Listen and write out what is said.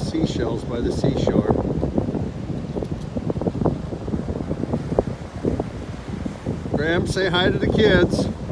seashells by the seashore. Graham, say hi to the kids.